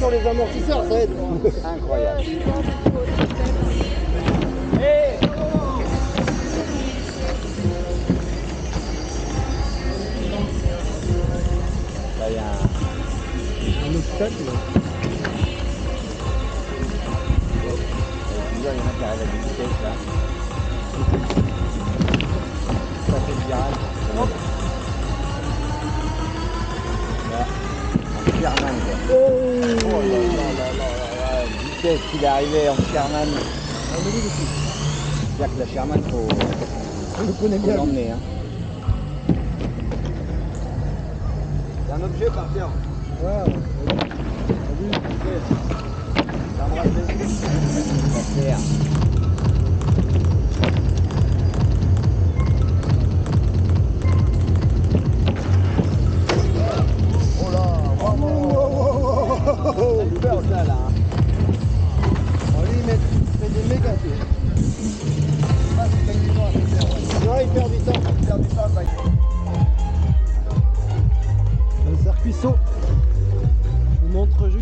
sur les amortisseurs, ça aide. Incroyable. Là, il y a Un obstacle. il y en a qui arrivent à des vitesses là. Ça fait le virage. Là, en Sherman quoi. Oh là là là là là, vitesse qu'il est arrivé en Sherman. C'est-à-dire que la Sherman, faut l'emmener. Hein. Il y a un objet par terre. Ouais. Oh là, c'est peur ça là. Bon, lui il fait des méga pieds. Ouais, il perd du temps. Le circuit saut. Je vous montre juste.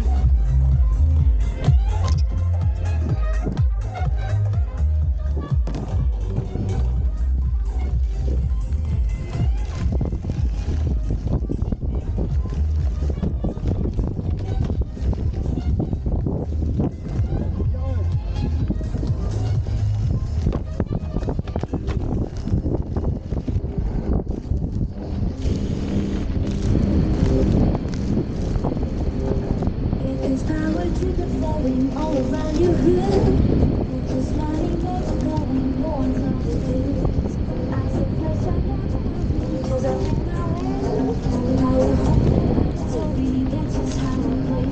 All around your hood, just running legs going more and more space. I said, first I got to cause I think I will. Power home, obedience is how I play.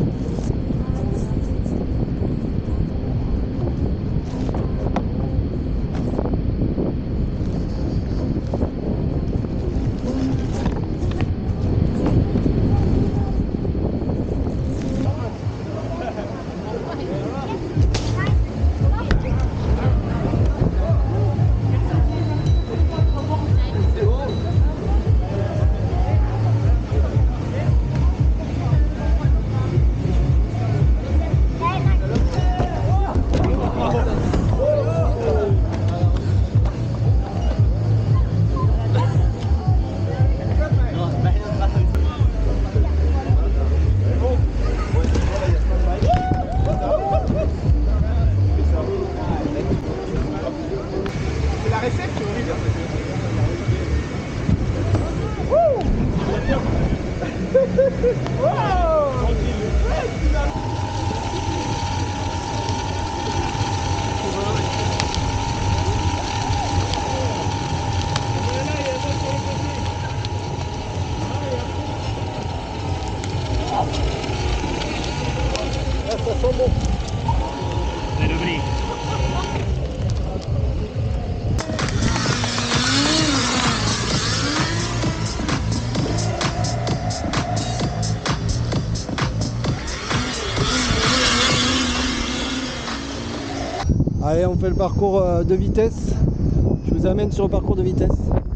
Allez, on fait le parcours de vitesse. Je vous amène sur le parcours de vitesse.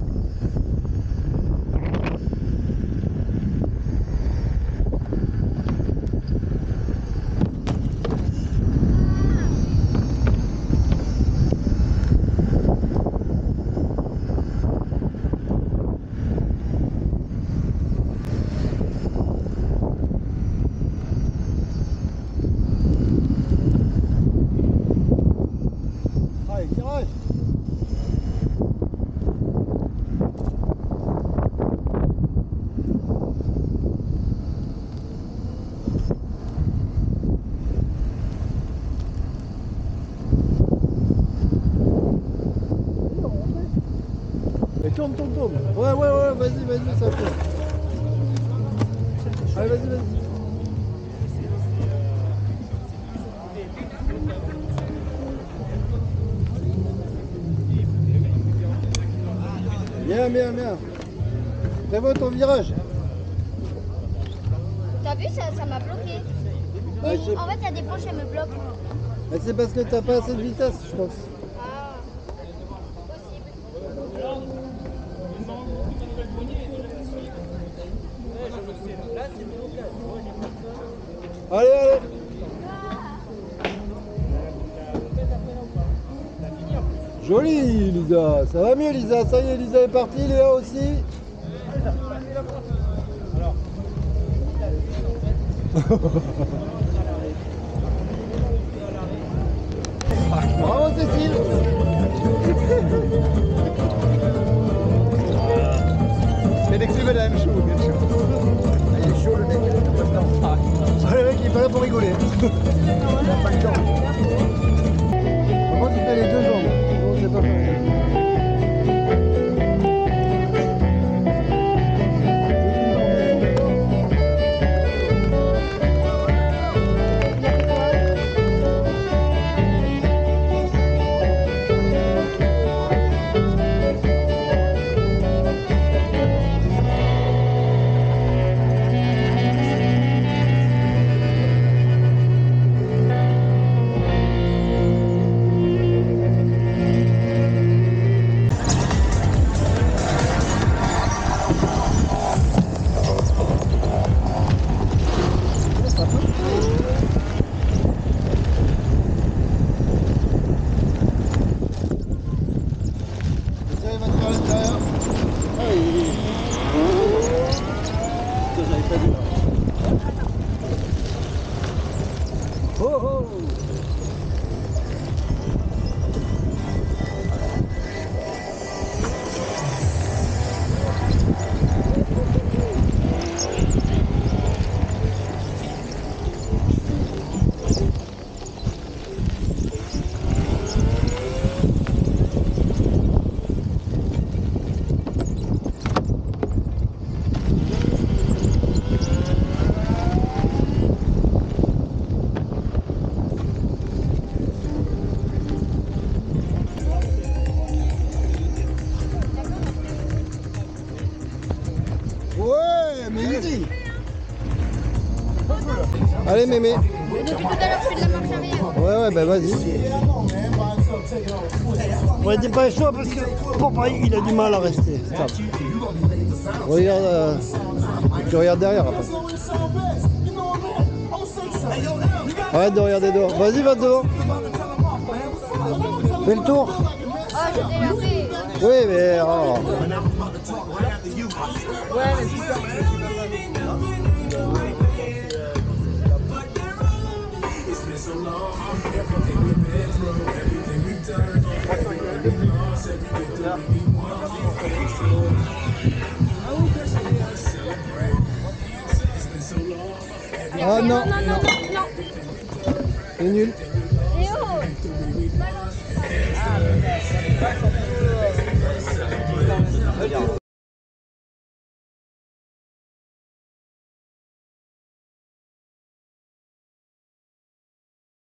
Allez, virage. Et tourne. Ouais, vas-y, ça fait. Allez, vas-y. Bien. Prévois ton virage. T'as vu, ça m'a bloqué. Ah, En fait, il y a des branches, elles me bloquent. Mais c'est parce que t'as pas assez de vitesse, je pense. Ah, possible. Allez Joli Lisa, ça va mieux Lisa, ça y est Lisa est partie, Léa aussi. Bravo Cécile. C'est l'excellent la même chose, bien sûr. Il est chaud le mec, il est tout le temps. Ah, le mec il est pas là pour rigoler. Il n'a pas le temps. Comment tu fais les deux jambes? Non, c'est pas pareil. Ouais, mais easy. Allez mémé. Depuis tout à l'heure, je fais de la marche arrière. Ouais, bah vas-y. Ouais, dépêche-toi parce que Popeye il a du mal à rester. Stop. Regarde, tu regardes derrière après. Arrête de regarder dehors. Vas-y, va dehors. Fais le tour. Ah, j'étais énervé. Oui, mais... Oh. Ah non, Non. c'est nul.